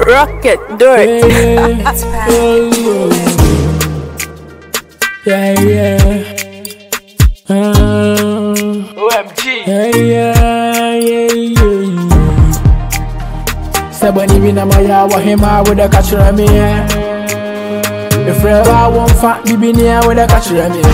Rocket, do it. Yeah. OMG. Yeah. Sabani bina maya wa hema with a catcher me. If ever won't fat be near with a catcher me.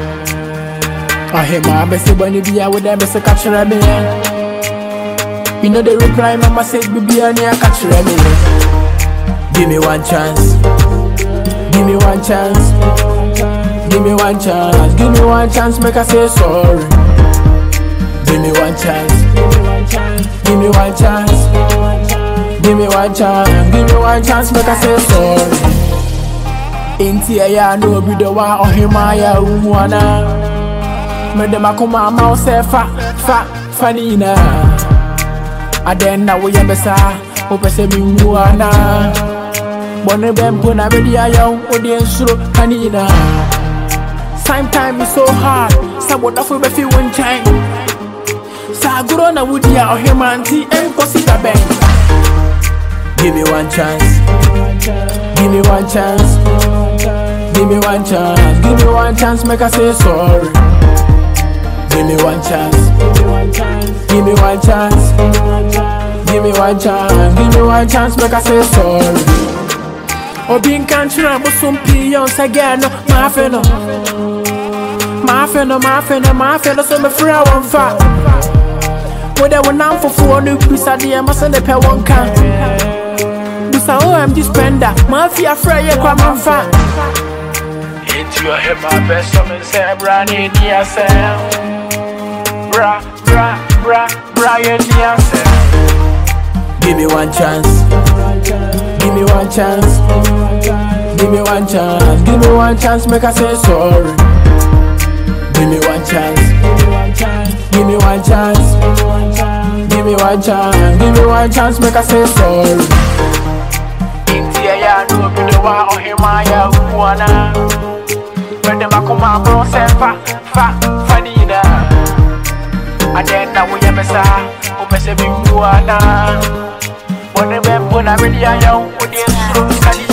I hear my best bunny be with them as a catcher me. You know the reply, mama said, be a near catcher me. Give me one chance. Give me one chance. Give me one chance. Give me one chance, make I say sorry. Give me one chance. Give me one chance. Give me one chance. Give me one chance, make I say sorry. Inti ya no be the one on him ya umwana. Me dem akoma ma say funny na. Adena we yebesa opese mi umwana. Bone bempo na me dia ya odi ensuro kanina. Time is so hard. Saboda for be fi one time. Saguro na wudia o him anti impossible ben. Give me one chance. Give me one chance. Give me one chance. Give me one chance, make I say sorry. Give me one chance. Give me one chance. Give me one chance. Give me one chance, make I say sorry. Obin country I'm some pions again. My friend, so me free I won't fight. Whether we're now for 4 new pieces, I must send a pair one can. Bisa OMG spender, mafia free ya kwa manfa. Into your head, my best something say, Brandy, dear Sam. Bra, you dear Sam. Give me one chance. Give me one chance. Give me one chance. Give me one chance, make I say sorry. Give me one chance. Give me one chance. Give me one chance. Give me one chance, make I say sorry. Yeah, no be the one on him, I wanna. When the Makoma bro said, funny na. And then now we have a sa, Opesa Bimbuana. When the Bempo, I really are young, with the